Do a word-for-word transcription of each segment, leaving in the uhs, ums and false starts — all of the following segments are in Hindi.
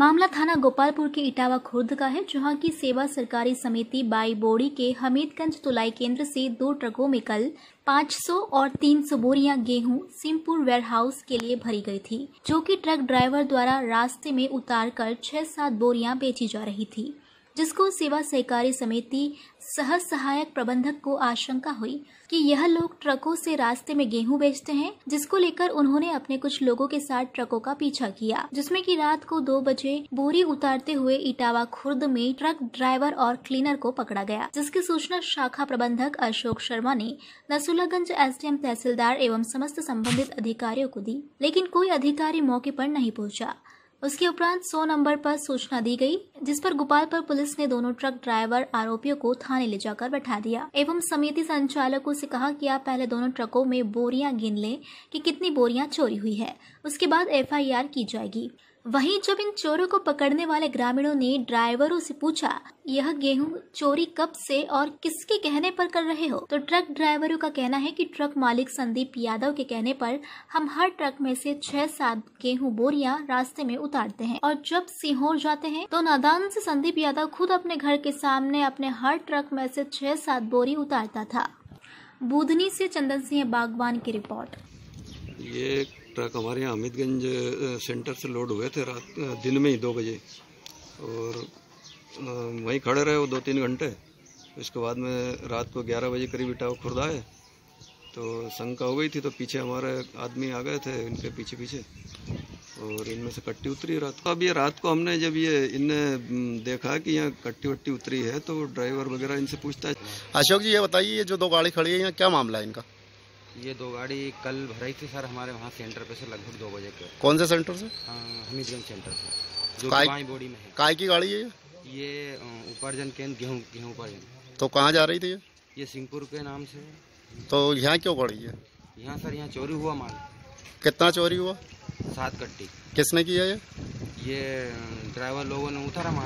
मामला थाना गोपालपुर के इटावा खुर्द का है, जहां की सेवा सरकारी समिति बाई बोड़ी के हमीदगंज तुलाई केंद्र से दो ट्रकों में कल पाँच सौ और तीन सौ बोरियां गेहूं सिमपुर वेयरहाउस के लिए भरी गई थी, जो कि ट्रक ड्राइवर द्वारा रास्ते में उतारकर छह सात बोरियां बेची जा रही थी, जिसको सेवा सहकारी समिति सह सहायक प्रबंधक को आशंका हुई कि यह लोग ट्रकों से रास्ते में गेहूं बेचते हैं, जिसको लेकर उन्होंने अपने कुछ लोगों के साथ ट्रकों का पीछा किया, जिसमें कि रात को दो बजे बोरी उतारते हुए इटावा खुर्द में ट्रक ड्राइवर और क्लीनर को पकड़ा गया, जिसकी सूचना शाखा प्रबंधक अशोक शर्मा ने नसुल्लागंज एसडीएम तहसीलदार एवं समस्त संबंधित अधिकारियों को दी, लेकिन कोई अधिकारी मौके पर नहीं पहुंचा। उसके उपरांत सौ नंबर पर सूचना दी गई, जिस पर गोपालपुर पुलिस ने दोनों ट्रक ड्राइवर आरोपियों को थाने ले जाकर बैठा दिया एवं समिति संचालकों से कहा कि आप पहले दोनों ट्रकों में बोरियां गिन लें कि कितनी बोरियां चोरी हुई है, उसके बाद एफआईआर की जाएगी। वहीं जब इन चोरों को पकड़ने वाले ग्रामीणों ने ड्राइवरों से पूछा, यह गेहूं चोरी कब से और किसके कहने पर कर रहे हो, तो ट्रक ड्राइवरों का कहना है कि ट्रक मालिक संदीप यादव के कहने पर हम हर ट्रक में से छह सात गेहूं बोरियां रास्ते में उतारते हैं और जब सीहोर जाते हैं तो नादान से संदीप यादव खुद अपने घर के सामने अपने हर ट्रक में से छह सात बोरी उतारता था। बुधनी से चंदन सिंह बागवान की रिपोर्ट। ये ट्रक हमारे यहाँ हमीदगंज सेंटर से लोड हुए थे रात दिन में ही दो बजे और वहीं खड़े रहे वो दो तीन घंटे। इसके बाद में रात को ग्यारह बजे करीब इटावा खुर्द आए तो शंका हो गई थी, तो पीछे हमारे आदमी आ गए थे इनके पीछे पीछे और इनमें से कट्टी उतरी रात को। अब ये रात को हमने जब ये इनने देखा कि यहाँ कट्टी वट्टी उतरी है तो ड्राइवर वगैरह इनसे पूछता है। अशोक जी ये बताइए, ये जो दो गाड़ी खड़ी है यहाँ क्या मामला है इनका? ये दो गाड़ी कल भराई थी सर हमारे वहाँ सेंटर पे से लगभग दो बजे के। कौन से सेंटर से? हमीदगंज सेंटर से, जो बाई बोड़ी में है। काय की गाड़ी है ये? उपार्जन केंद्र गेहूँ गेहूँ उपार्जन। तो कहाँ जा रही थी ये? ये सिंहपुर के नाम से। तो यहाँ क्यों खड़ी है? यहाँ सर यहाँ चोरी हुआ माल। कितना चोरी हुआ? सात कट्टी। किसने किया ये? ये ड्राइवर लोगों ने उतारा माल।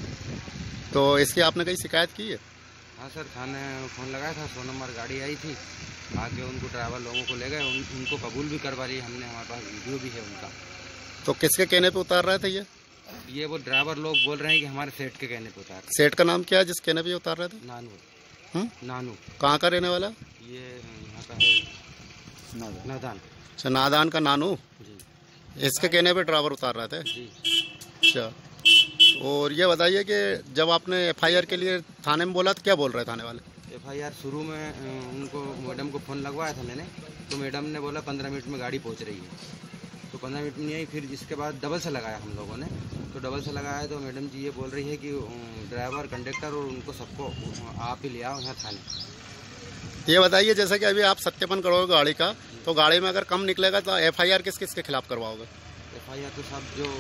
तो इसकी आपने कहीं शिकायत की है? हाँ सर, थाने फोन लगाया था, सौ नंबर गाड़ी आई थी, आके उनको ड्राइवर लोगों को ले गए, उन, उनको कबूल भी करवा लिया हमने, हमारे पास वीडियो भी है उनका। तो किसके कहने पे उतार रहे थे ये? ये वो ड्राइवर लोग बोल रहे हैं कि हमारे सेठ के कहने पे उतार। सेठ का नाम क्या है जिस कहने पे उतार रहे थे? नानू। हुँ? नानू। कहाँ का रहने वाला? ये यहाँ का है नादान। अच्छा, नादान का नानू जी। इसके कहने पे ड्राइवर उतार रहे थे जी। अच्छा, और ये बताइए कि जब आपने एफआईआर के लिए थाने में बोला तो क्या बोल रहे थाने वाले? एफआईआर शुरू में उनको मैडम को फ़ोन लगवाया था मैंने, तो मैडम ने बोला पंद्रह मिनट में गाड़ी पहुंच रही है, तो पंद्रह मिनट में नहीं आई। फिर इसके बाद डबल से लगाया हम लोगों ने, तो डबल से लगाया तो मैडम जी ये बोल रही है कि ड्राइवर कंडक्टर और उनको सबको आप ही ले आओ यहाँ थाने। ये बताइए, जैसे कि अभी आप सत्यापन करोगे गाड़ी का, तो गाड़ी में अगर कम निकलेगा तो एफआईआर किस किस के खिलाफ करवाओगे? एफआईआर तो सब जो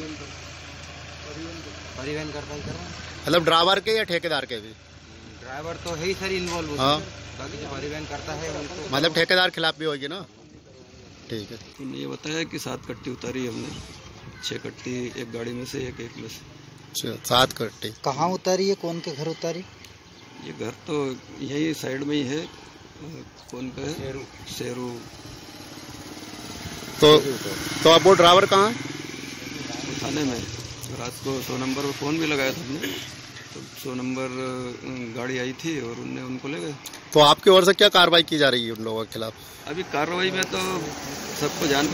परिवहन करता ही करवा। मतलब ड्राइवर के या ठेकेदार के भी? ड्राइवर तो है ही सर इन्वॉल्व, हाँ, बाकी जो परिवहन करता है उनको मतलब ठेकेदार खिलाफ भी होगी ना? ठीक है। उन्होंने ये बताया कि सात कट्टी उतारी हमने, छह कट्टी एक गाड़ी में से, एक एक में से। अच्छा, सात कट्टी। कहाँ उतारी है, कौन के घर उतारी? ये घर तो यही साइड में ही है। कौन का है? शेरू। शेरू। तो तो अब वो ड्राइवर कहाँ है? थाने में। रात को सौ नंबर पर फ़ोन भी लगाया था हमने, तो सौ नंबर गाड़ी आई थी और उनने उनको ले गए। तो आपकी ओर से क्या कार्रवाई की जा रही है उन लोगों के खिलाफ? अभी कार्रवाई में तो सबको जान,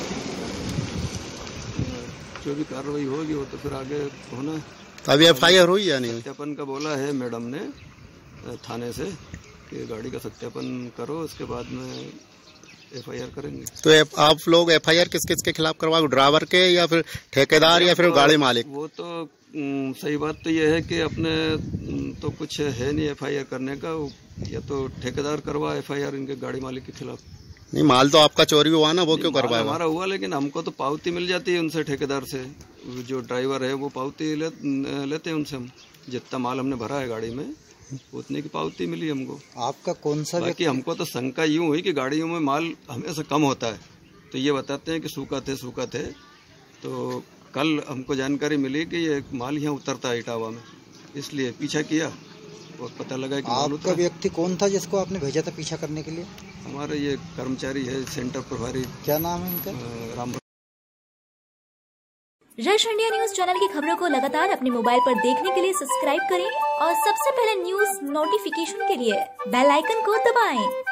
जो भी कार्रवाई होगी वो तो फिर आगे होना। तो अभी एफआईआर हुई या नहीं? सत्यापन का बोला है मैडम ने थाने से कि गाड़ी का सत्यापन करो, उसके बाद में एफआईआर करेंगे। तो आप लोग एफआईआर किस किस के खिलाफ करवाओगे? ड्राइवर के या फिर ठेकेदार या फिर तो, गाड़ी मालिक? वो तो सही बात तो ये है कि अपने तो कुछ है नहीं एफआईआर करने का, या तो ठेकेदार करवा एफआईआर इनके गाड़ी मालिक के खिलाफ। नहीं, माल तो आपका चोरी हुआ ना, वो क्यों करवाया? हमारा हुआ, लेकिन हमको तो पावती मिल जाती है उनसे, ठेकेदार से। जो ड्राइवर है वो पावती ले, लेते हैं उनसे हम, जितना माल हमने भरा है गाड़ी में उतने की पावती मिली हमको। आपका कौन सा? बाकी हमको तो शंका यूं हुई कि गाड़ियों में माल हमेशा कम होता है, तो ये बताते हैं कि सूखा थे सूखा थे। तो कल हमको जानकारी मिली कि ये माल यहाँ उतरता है इटावा में, इसलिए पीछा किया और पता लगा कि आपका व्यक्ति कौन था जिसको आपने भेजा था पीछा करने के लिए? हमारे ये कर्मचारी है सेंटर प्रभारी। क्या नाम है इनका? राम। रश इंडिया न्यूज चैनल की खबरों को लगातार अपने मोबाइल पर देखने के लिए सब्सक्राइब करें और सबसे पहले न्यूज नोटिफिकेशन के लिए बेल आइकन को दबाएं।